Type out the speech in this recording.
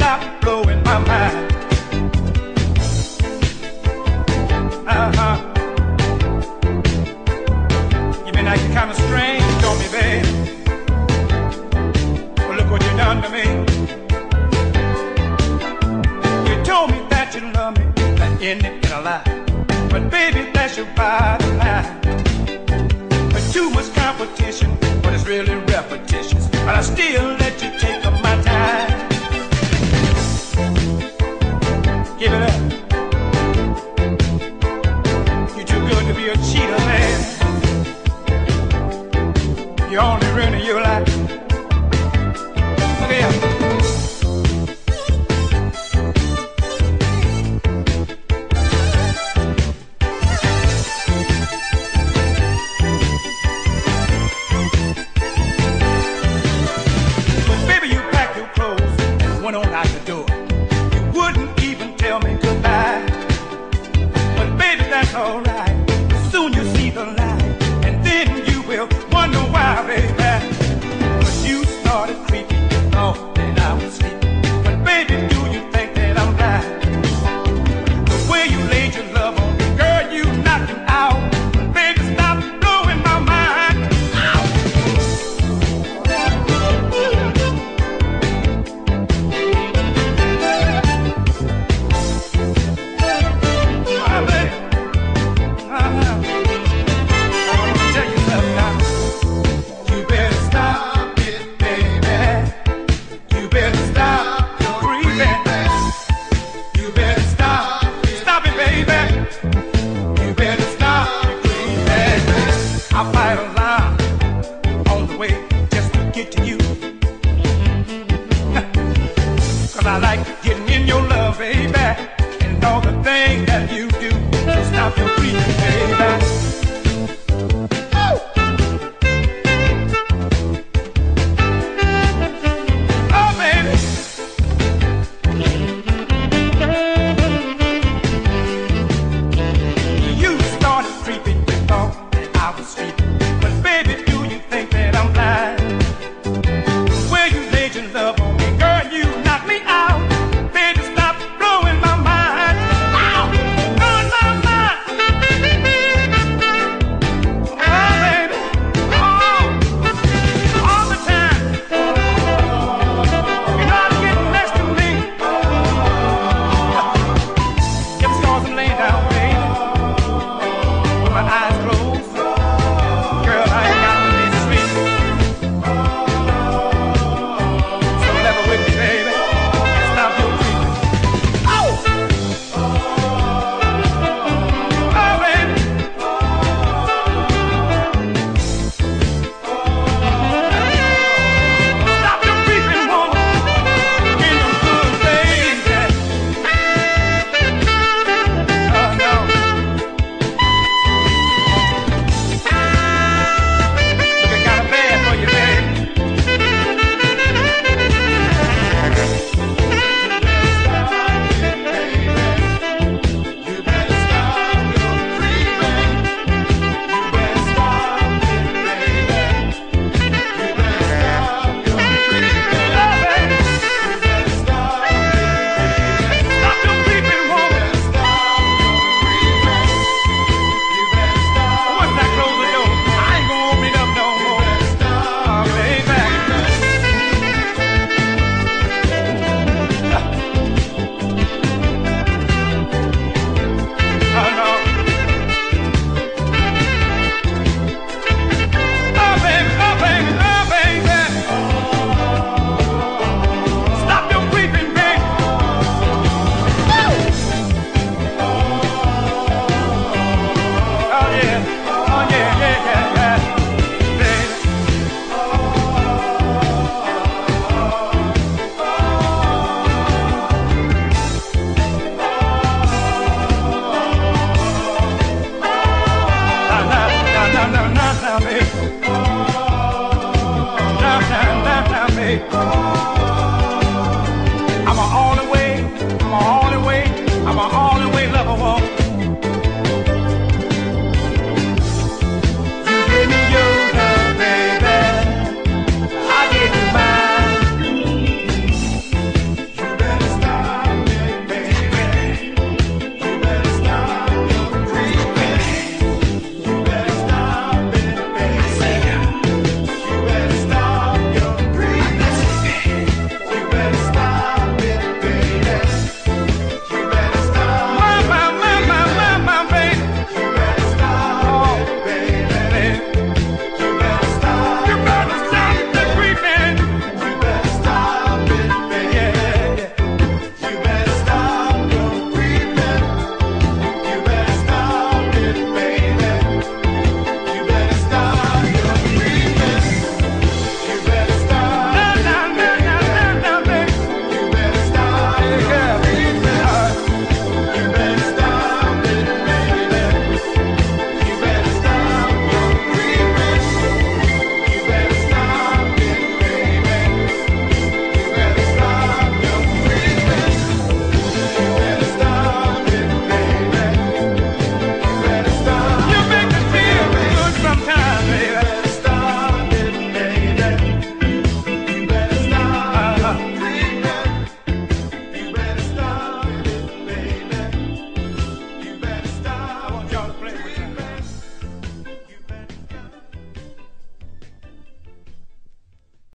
stop blowing my mind. You've been acting kind of strange on me, babe. Well, look what you done to me. You told me that you love me, that ended in a lie. But baby, that's your bottom line. But too much competition, but it's really repetitious. But I still let you take up my time. Give it up. You're too good to be a cheater, man. You're only ruining your life. Look here. Went on out the door. You wouldn't even tell me goodbye. But baby, that's alright. Soon you'll see the light, and then you will wonder why, baby. But you started creeping, you thought that I was sleeping. But baby, do you think that I'm blind? The way you laid your love on me, girl, you knocked it out. But baby, stop blowing my mind. I'll fight a line on the way just to get to you. Cause I like getting in your love, baby, and all the things that you do. So stop your creeping, baby.